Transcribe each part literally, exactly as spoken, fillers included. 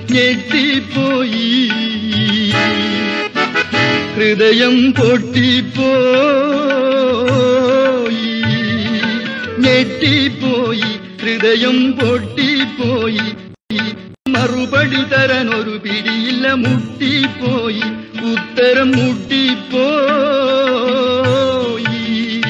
ഞെട്ടിപ്പോയി ഹൃദയം പൊട്ടിപ്പോയി ഞെട്ടിപ്പോയി ഹൃദയം പൊട്ടിപ്പോയി മറുപടി തരാൻ ഒരു പിടിയില്ല മുട്ടിപ്പോയി ഉത്തരം മുട്ടിപ്പോയി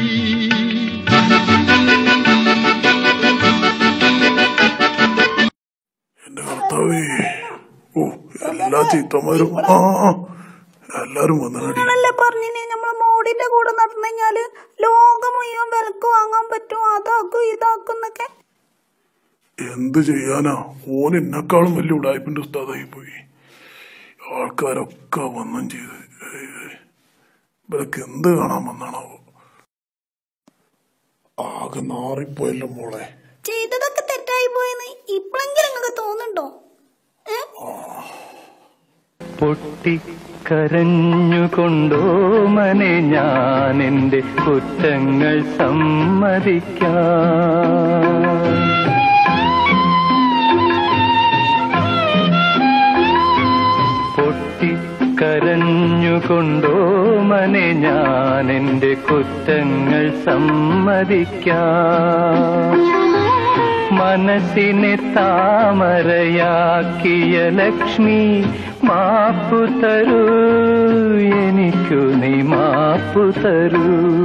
എന്റെ കർത്താവേ ഓ എല്ലാ ചീത്തമാരും ആ എല്ലാരും വന്നല്ലേ പറഞ്ഞേ നമ്മളെ മോഡിന്റെ കൂടെ നടന്നു കഴിഞ്ഞാല് ലോകം മുഴുവൻ വിലക്ക് വാങ്ങാൻ പറ്റും അതാക്കും ഇതാക്കുന്നൊക്കെ എന്ത് ചെയ്യാനാ ഓൻ എന്നെക്കാളും വലിയ ഉടായ്പിന്റെ ഉസ്താദായി പോയി ആൾക്കാരൊക്കെ വന്നും ചെയ്ത് ഇവരൊക്കെ എന്ത് കാണാൻ വന്നാണാവോ ആകെ നാറിപ്പോയല്ലോ മോളെ ചെയ്തതൊക്കെ തെറ്റായി പോയെന്ന് ഇപ്പോഴെങ്കിലും നിങ്ങൾക്ക് തോന്നുന്നുണ്ടോ പൊട്ടിക്കരഞ്ഞുകൊണ്ടോ മനെ ഞാൻ എന്റെ കുറ്റങ്ങൾ സമ്മതിക്കാം പൊട്ടിക്കരഞ്ഞുകൊണ്ടോ മനെ ഞാൻ എന്റെ കുറ്റങ്ങൾ സമ്മതിക്കാം മനസ്സിനെ താമരയാക്കിയ ലക്ഷ്മി മാപ്പു തരൂ എനിക്കു നീ മാപ്പു തരൂ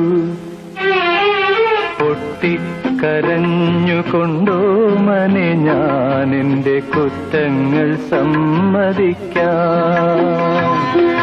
പൊട്ടിക്കരഞ്ഞുകൊണ്ടോ മനെ ഞാൻ എന്റെ കുറ്റങ്ങൾ സമ്മതിക്കാം